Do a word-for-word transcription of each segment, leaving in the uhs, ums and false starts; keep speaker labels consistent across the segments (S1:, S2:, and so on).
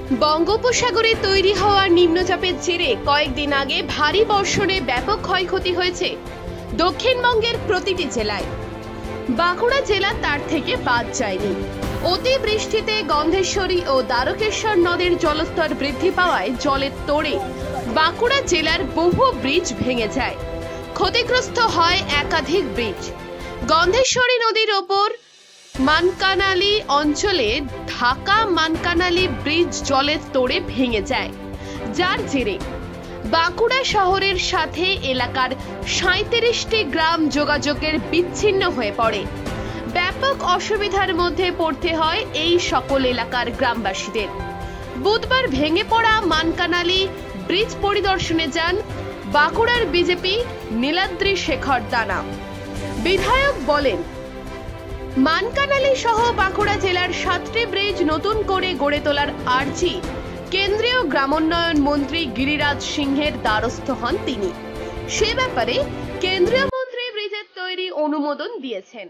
S1: বঙ্গোপসাগরে তৈরি হওয়া নিম্নচাপের জেরে কয়েকদিন আগে ভারী বর্ষণে ব্যাপক ক্ষয়ক্ষতি হয়েছে দক্ষিণবঙ্গের প্রতিটি জেলায়। বাঁকুড়া জেলা তার থেকে বাদ যায়নি। অতি বৃষ্টিতে গন্ধেশ্বরী ও দ্বারকেশ্বর নদের জলস্তর বৃদ্ধি পাওয়ায় জলের তোড়ে বাঁকুড়া জেলার বহু ব্রিজ ভেঙে যায়। ক্ষতিগ্রস্ত হয় একাধিক ব্রিজ। গন্ধেশ্বরী নদীর ওপর মানকানালি অঞ্চলে ঢাকা মানকানালি ব্রিজ জলের তোড়ে ভেঙে যায়, যার জেরে বাঁকুড়া শহরের সাথে এলাকার সাঁইত্রিশটি গ্রাম যোগাযোগের বিচ্ছিন্ন হয়ে পড়ে। ব্যাপক অসুবিধার মধ্যে পড়তে হয় এই সকল এলাকার গ্রামবাসীদের। বুধবার ভেঙে পড়া মানকানালি ব্রিজ পরিদর্শনে যান বাঁকুড়ার বিজেপি নীলাদ্রি শেখর দানা। বিধায়ক বলেন, মানকানালি সহ বাঁকুড়া জেলার সাতটি ব্রিজ নতুন করে গড়ে তোলার আর্জি কেন্দ্রীয় গ্রামোন্নয়ন মন্ত্রী গিরিরাজ সিংহের দ্বারস্থ হন তিনি। সে ব্যাপারে কেন্দ্রীয় মন্ত্রী ব্রিজের তৈরি অনুমোদন দিয়েছেন।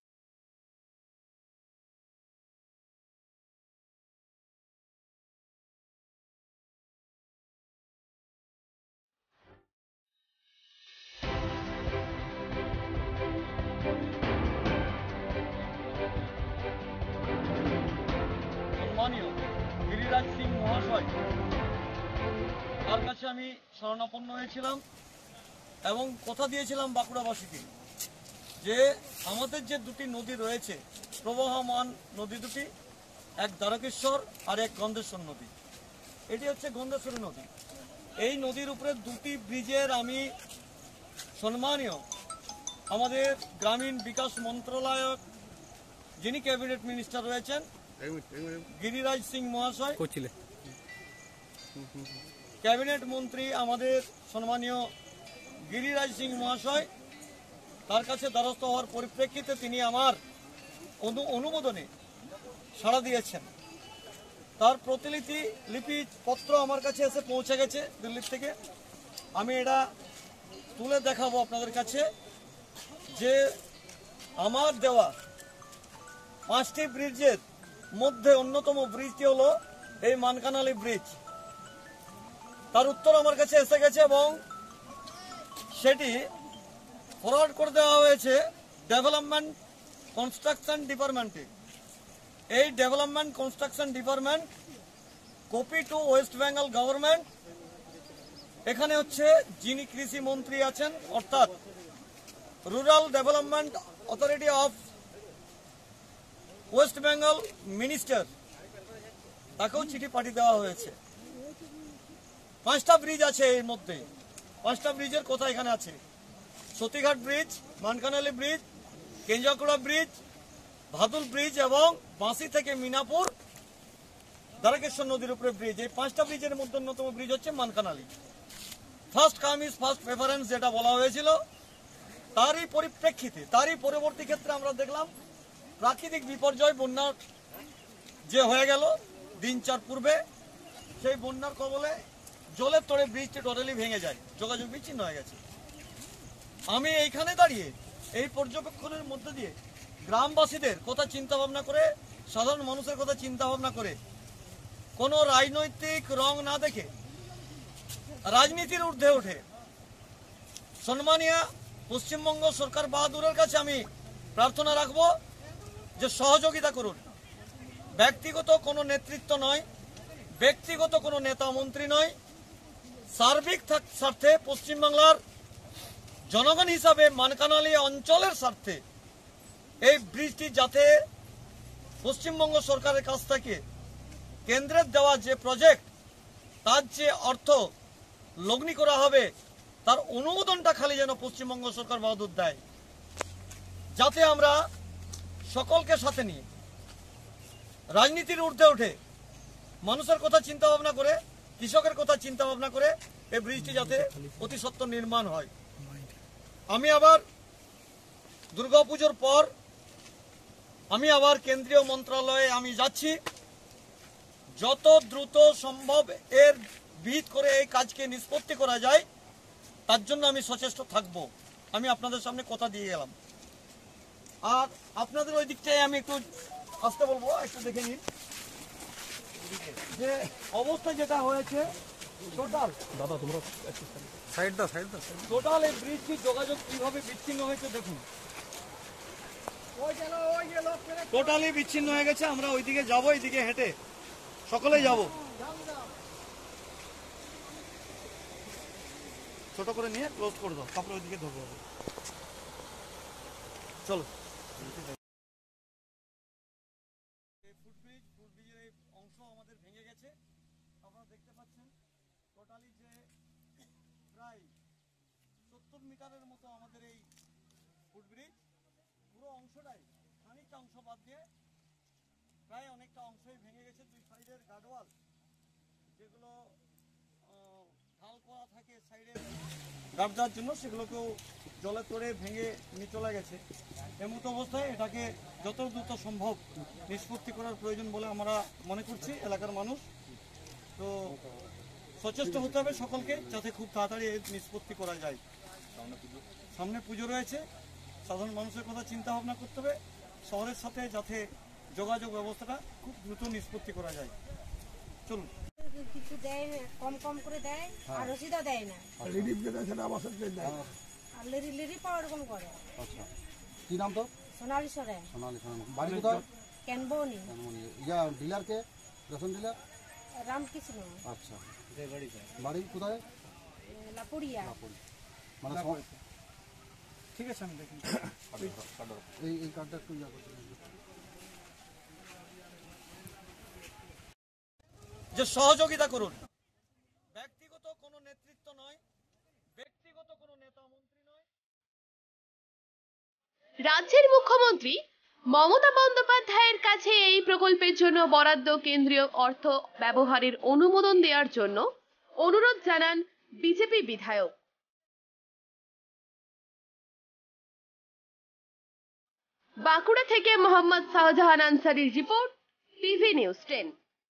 S2: গিরিরাজ সিং মহাশয় তার কাছে আমি শরণাপন্ন হয়েছিলাম এবং কথা দিয়েছিলাম বাঁকুড়াবাসীকে যে আমাদের যে দুটি নদী রয়েছে, প্রবাহমান নদী দুটি, এক দ্বারকেশ্বর আর এক গন্ধেশ্বর নদী। এটি হচ্ছে গন্ধেশ্বরী নদী। এই নদীর উপরে দুটি ব্রিজের আমি সম্মানীয় আমাদের গ্রামীণ বিকাশ মন্ত্রণালয় যিনি ক্যাবিনেট মিনিস্টার রয়েছেন গিরিরাজ সিং মহাশয়, ক্যাবিনেট মন্ত্রী আমাদের সম্মানীয় গিরিরাজ সিং মহাশয়, তার কাছে দ্বারস্থ হওয়ার পরিপ্রেক্ষিতে তিনি আমার অনুমোদনে সাড়া দিয়েছেন। তার প্রতিলিপি লিপি পত্র আমার কাছে এসে পৌঁছে গেছে দিল্লি থেকে। আমি এটা তুলে দেখাবো আপনাদের কাছে যে আমার দেওয়া পাঁচটি ব্রিজের মধ্যে অন্যতম ব্রিজটি হলো এই মানকানালি ব্রিজ। তার উত্তর আমার কাছে এসে গেছে এবং সেটি ফরওয়ার্ড করে দেওয়া হয়েছে ডেভেলপমেন্ট কনস্ট্রাকশন ডিপার্টমেন্টে। এই development construction department copy to West Bengal government. এখানে হচ্ছে যিনি কৃষি মন্ত্রী আছেন অর্থাৎ rural development authority of West Bengal minister, তাকেও চিঠি পাঠিয়ে দেওয়া হয়েছে। পাঁচটা ব্রিজ আছে এর মধ্যে। পাঁচটা ব্রিজের কথা এখানে আছে: Satighat bridge, Mankanali bridge, Kenjakura bridge, Bhadul bridge এবং বাঁশি থেকে মিনাপুর দ্বারকেশ্বর নদীর উপরে ব্রিজ। এই পাঁচটা ব্রিজের মধ্যে অন্যতম ব্রিজ হচ্ছে Mankanali. First come is first preference যেটা বলা হয়েছিল, তারই পরিপ্রেক্ষিতে তারই পরবর্তী ক্ষেত্রে আমরা দেখলাম প্রাকৃতিক বিপর্যয়, বন্যার যে হয়ে গেল দিন চার পূর্বে, সেই বন্যার কবলে জলের তোড়ে ব্রিজটি টোটালি ভেঙে যায়, যোগাযোগ বিচ্ছিন্ন হয়ে গেছে। আমি এইখানে দাঁড়িয়ে এই পর্যবেক্ষণের মধ্যে দিয়ে গ্রামবাসীদের কথা চিন্তা ভাবনা করে, সাধারণ মানুষের কথা চিন্তা ভাবনা করে, কোনো রাজনৈতিক রং না দেখে রাজনীতির ঊর্ধ্বে ওঠে সম্মানীয় পশ্চিমবঙ্গ সরকার বাহাদুরের কাছে আমি প্রার্থনা রাখবো যে সহযোগিতা করুন। ব্যক্তিগত কোনো নেতৃত্ব নয়, ব্যক্তিগত কোনো নেতা মন্ত্রী নয়, সার্বিক স্বার্থে পশ্চিমবাংলার জনগণ হিসাবে মানকানালি অঞ্চলের স্বার্থে এই ব্রিজটি যাতে পশ্চিমবঙ্গ সরকারের কাছ থেকে কেন্দ্রের দেওয়া যে প্রজেক্ট, তার যে অর্থ লগ্নি করা হবে, তার অনুমোদনটা খালি যেন পশ্চিমবঙ্গ সরকার বাহাদুর দেয়, যাতে আমরা সকলকে সাথে নিয়ে রাজনীতির ঊর্ধ্বে উঠে মানুষের কথা চিন্তা ভাবনা করে, কৃষকের কথা চিন্তা ভাবনা করে এই ব্রিজটি যাতে অতি সত্বর নির্মাণ হয়। আমি আবার দুর্গাপুজোর পর আমি আবার কেন্দ্রীয় মন্ত্রণালয়ে আমি যাচ্ছি। যত দ্রুত সম্ভব এর বিহিত করে এই কাজকে নিষ্পত্তি করা যায় তার জন্য আমি সচেষ্ট থাকব। আমি আপনাদের সামনে কথা দিয়ে গেলাম। আর আপনাদের ওই দিকটায় আমি একটু আসতে বলবো, একটু দেখে নিন। যে অবস্থা যেটা হয়েছে টোটাল
S3: দাদা তোমরা সাইড দাও সাইড দাও
S2: টোটাল এই ব্রিজটির যোগাযোগ কিভাবে বিচ্ছিন্ন হয়েছে দেখুন। টোটালি বিচ্ছিন্ন হয়ে গেছে। আমরা ওইদিকে যাবো, এইদিকে হেঁটে সকলেই যাব। ছোট করে নিয়ে ক্লোজ করে দাও, তারপরে ওইদিকে ধরবো। চলো। ফুটব্রিজ ফুটব্রিজের এই অংশ আমাদের ভেঙে গেছে। আপনারা দেখতে পাচ্ছেন টোটালি যে প্রায় সত্তর মিটারের মতো আমাদের এই ফুটব্রিজ, পুরো অংশটাই, খানিকটা অংশ বাদ দিয়ে প্রায় অনেকটা অংশই ভেঙে গেছে। দুই সাইডের গার্ডওয়াল যেগুলো ঢাল করা থাকে সাইডে গার্ড দেওয়ার জন্য, সেগুলোকেও জলে তোড়ে ভেঙে নিয়ে চলে গেছে। এমতো অবস্থায় এটাকে যত দ্রুত সম্ভব নিষ্পত্তি করার প্রয়োজন বলে আমরা মনে করছি এলাকার মানুষ। তো সচেষ্ট হতে হবে সকলকে, যাতে খুব তাড়াতাড়ি এর নিষ্পত্তি করা যায়। সামনে পুজো রয়েছে, সাধারণ মানুষের কথা চিন্তা ভাবনা করতে হবে, শহরের সাথে যাতে যোগাযোগ ব্যবস্থাটা খুব দ্রুত নিষ্পত্তি করা যায়। চলুন।
S4: কিছু দেয় না, কম কম করে দেয় আর রসিদও দেয় না।
S3: রিলিফ যেটা সেটা আবাসের দেয়।
S4: আর লিরি লিরি পাওয়া এরকম করে।
S3: আচ্ছা, কি নাম তো?
S4: সোনালী সরেন।
S3: সোনালী সরেন। বাড়ি কোথায়?
S4: কেনবনি।
S3: কেনবনি। ইয়া ডিলার কে? Ration dealer?
S4: রামকৃষ্ণ।
S3: আচ্ছা, বাড়ি কোথায়?
S4: লাপুরিয়া।
S3: মানে
S2: ঠিক আছে, আমি দেখি
S3: এই এই কার্ডটা একটু ইয়া করতে।
S2: যে সহযোগিতা করুন। ব্যক্তিগত কোনো নেতৃত্ব নয়, ব্যক্তিগত কোনো নেতা মন্ত্রী নয়।
S1: রাজ্যের মুখ্যমন্ত্রী মমতা বন্দ্যোপাধ্যায়ের কাছে এই প্রকল্পের জন্য বরাদ্দ কেন্দ্রীয় অর্থ ব্যবহারের অনুমোদন দেওয়ার জন্য অনুরোধ জানান বিজেপি বিধায়ক। বাঁকুড়া থেকে মোহাম্মদ শাহজাহান আনসারির রিপোর্ট, টিভি নিউজ টেন।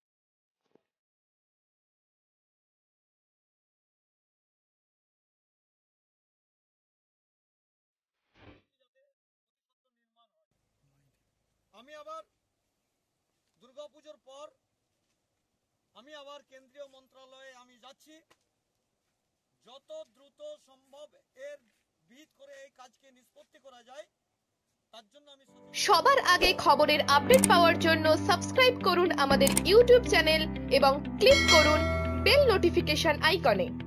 S2: আমি আবার দুর্গাপুজোর পর আমি আবার কেন্দ্রীয় মন্ত্রণালয়ে আমি যাচ্ছি। যত দ্রুত সম্ভব এর ভিত করে এই কাজকে নিষ্পত্তি করা যায়, তার জন্য আমি
S1: সবার আগে খবরের আপডেট পাওয়ার জন্য সাবস্ক্রাইব করুন আমাদের ইউটিউব চ্যানেল এবং ক্লিক করুন বেল নোটিফিকেশন আইকনে।